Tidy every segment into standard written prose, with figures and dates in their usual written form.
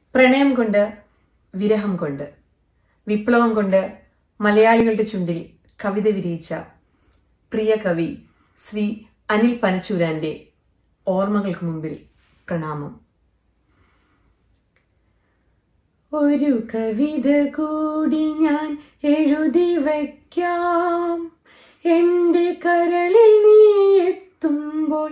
പ്രണയം കൊണ്ട്, വിരഹം കൊണ്ട്, വിപ്ലവം കൊണ്ട് മലയാളികളുടെ ചുണ്ടിൽ കവിത വിരിയിച്ച പ്രിയ കവി ശ്രീ അനിൽ പനച്ചൂരാന്റെ ഓർമ്മകൾക്ക് മുമ്പിൽ പ്രണാമം. ഒരു കവിത കൂടി ഞാൻ എഴുതി വയ്ക്കാം, എന്റെ കരളിൽ നീ എത്തുമ്പോൾ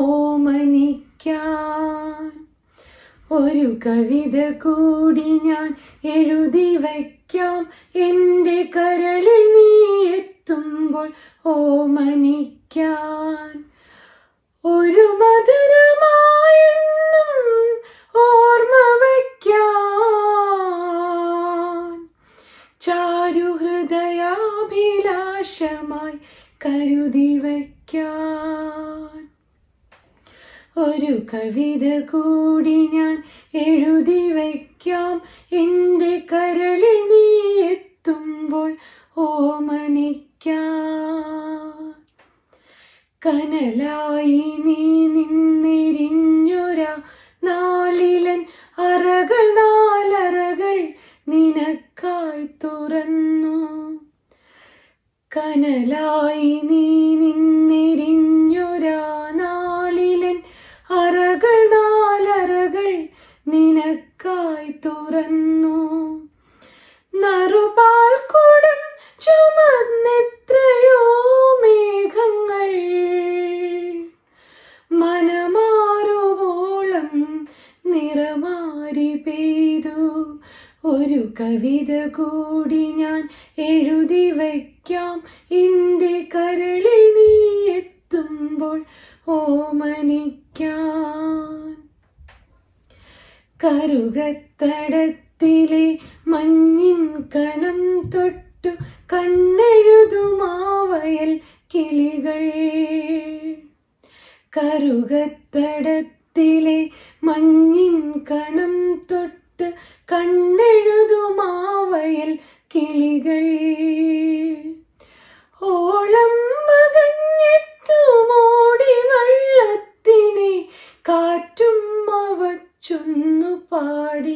ഓമനിക്കാൻ. ഒരു കവിത കൂടി ഞാൻ എഴുതി വയ്ക്കാം, എന്റെ കരളിൽ നീ എത്തുമ്പോൾ ഓമനിക്കാൻ. ഒരു മധുരമായെന്നും ഓർമ്മ വയ്ക്കാൻ, ചാരുഹൃദയാഭിലാഷമായി കരുതി വയ്ക്കാൻ. ഒരു കവിത കൂടി ഞാൻ എഴുതി വയ്ക്കാം, എന്റെ കരളിൽ നീ എത്തുമ്പോൾ ഓമനിക്കാൻ. കനലായി നീ നിന്നെരിഞ്ഞൊരാ നാളിലൻ അറകൾ നാലറകൾ നിനക്കായി തുറന്നു. കനലായി നീ നിന്നെരിഞ്ഞൊരാ നാളിലൻ അറകൾ നാലറകൾ നിനക്കായി തുറന്നു. നറുപാൽ കുടം ചുമന്നെത്രയോ മേഘങ്ങൾ, മനമാറുവോളം നിറമാരി പെയ്തു. ഒരു കവിത കൂടി ഞാൻ എഴുതി വയ്ക്കാം, എന്റെ കരളിൽ നീ എത്തുമ്പോൾ ഓമനിക്കാൻ. കറുകത്തടത്തിലെ മഞ്ഞിൻ കണം തൊട്ടു കണ്ണെഴുതുമാവയൽ കിളികൾ. കറുകത്തടത്തിലെ മഞ്ഞിൻ കണം തൊട്ട് കണ്ണെഴുതുമാവയൽ കിളികൾ. ഓളം മകഞ്ഞെത്തുമോടി വള്ളത്തിനെ കാറ്റും അവച്ചൊന്നു പാടി.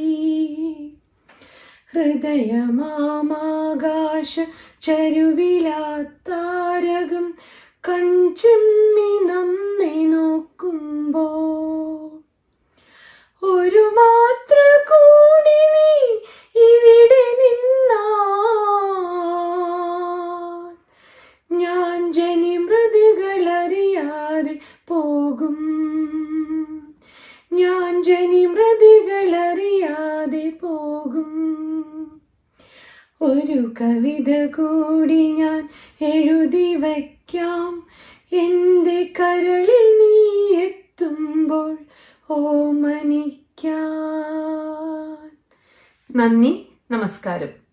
ഹൃദയമാകാശ ചരുവിലാത്താരകം കൺചെമ്മി നമ്മെ നോക്കുമ്പോ, ഒരു മാത്ര കൂടി നീ ഇവിടെ നിന്നാൽ ഞാൻ ജനിമൃതികളറിയാതെ പോകും. ഞാൻ ജനിമൃതികളറിയാതെ പോകും. ഒരു കവിത കൂടി ഞാൻ എഴുതി വയ്ക്കാം, എന്റെ കരളിൽ നീ എത്തുമ്പോൾ ഓമനിക്കാൻ. നന്ദി, നമസ്കാരം.